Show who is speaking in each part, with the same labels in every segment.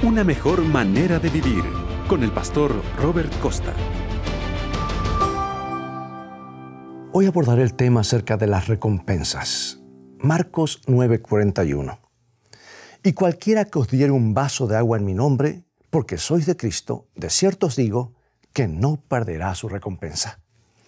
Speaker 1: Una mejor manera de vivir, con el pastor Robert Costa.
Speaker 2: Hoy abordaré el tema acerca de las recompensas. Marcos 9:41. Y cualquiera que os diere un vaso de agua en mi nombre, porque sois de Cristo, de cierto os digo que no perderá su recompensa.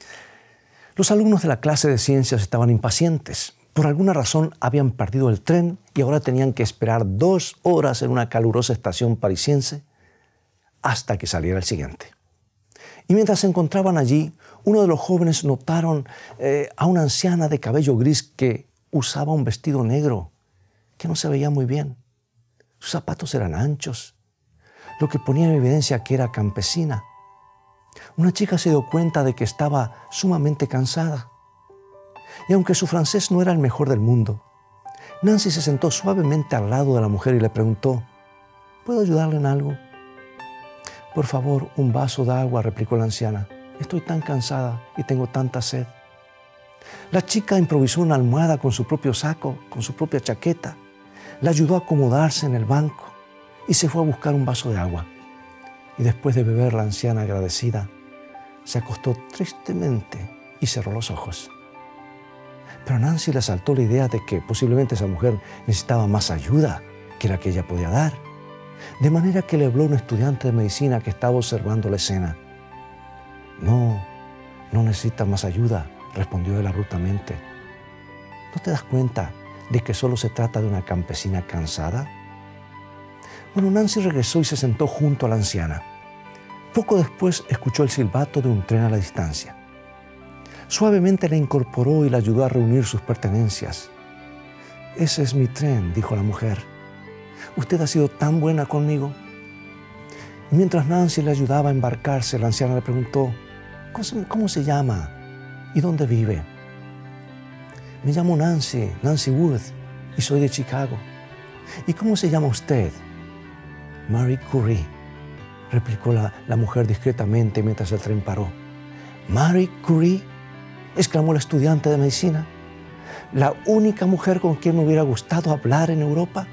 Speaker 2: Los alumnos de la clase de ciencias estaban impacientes. Por alguna razón habían perdido el tren y ahora tenían que esperar 2 horas en una calurosa estación parisiense hasta que saliera el siguiente. Y mientras se encontraban allí, uno de los jóvenes notaron a una anciana de cabello gris que usaba un vestido negro que no se veía muy bien. Sus zapatos eran anchos, lo que ponía en evidencia que era campesina. Una chica se dio cuenta de que estaba sumamente cansada. Y aunque su francés no era el mejor del mundo, Nancy se sentó suavemente al lado de la mujer y le preguntó: ¿puedo ayudarle en algo? Por favor, un vaso de agua, replicó la anciana. Estoy tan cansada y tengo tanta sed. La chica improvisó una almohada con su propio saco, con su propia chaqueta. La ayudó a acomodarse en el banco y se fue a buscar un vaso de agua. Y después de beber, la anciana, agradecida, se acostó tristemente y cerró los ojos. Pero a Nancy le asaltó la idea de que posiblemente esa mujer necesitaba más ayuda que la que ella podía dar. De manera que le habló a un estudiante de medicina que estaba observando la escena. No necesita más ayuda, respondió él abruptamente. ¿No te das cuenta de que solo se trata de una campesina cansada? Bueno, Nancy regresó y se sentó junto a la anciana. Poco después escuchó el silbato de un tren a la distancia. Suavemente la incorporó y la ayudó a reunir sus pertenencias. «Ese es mi tren», dijo la mujer. «Usted ha sido tan buena conmigo». Y mientras Nancy le ayudaba a embarcarse, la anciana le preguntó: ¿Cómo se llama? ¿Y dónde vive? «Me llamo Nancy Wood, y soy de Chicago». «¿Y cómo se llama usted?» «Marie Curie», replicó la mujer discretamente mientras el tren paró. «¿Marie Curie?», exclamó el estudiante de medicina. «¿La única mujer con quien me hubiera gustado hablar en Europa?».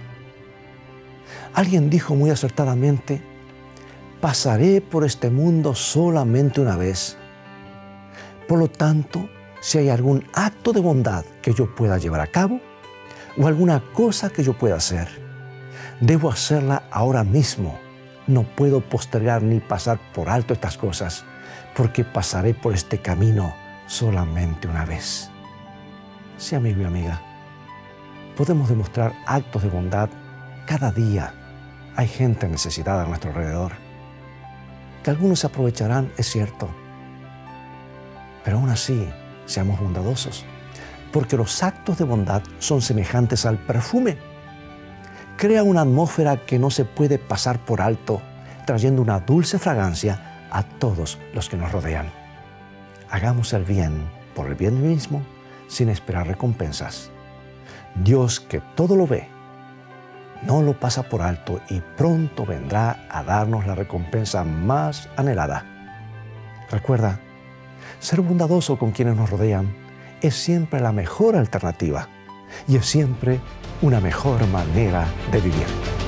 Speaker 2: Alguien dijo muy acertadamente: «Pasaré por este mundo solamente una vez. Por lo tanto, si hay algún acto de bondad que yo pueda llevar a cabo o alguna cosa que yo pueda hacer, debo hacerla ahora mismo. No puedo postergar ni pasar por alto estas cosas, porque pasaré por este camino solamente una vez». Sí, amigo y amiga, podemos demostrar actos de bondad cada día. Hay gente necesitada a nuestro alrededor. Que algunos se aprovecharán, es cierto. Pero aún así, seamos bondadosos, porque los actos de bondad son semejantes al perfume. Crea una atmósfera que no se puede pasar por alto, trayendo una dulce fragancia a todos los que nos rodean. Hagamos el bien por el bien mismo, sin esperar recompensas. Dios, que todo lo ve, no lo pasa por alto y pronto vendrá a darnos la recompensa más anhelada. Recuerda, ser bondadoso con quienes nos rodean es siempre la mejor alternativa y es siempre una mejor manera de vivir.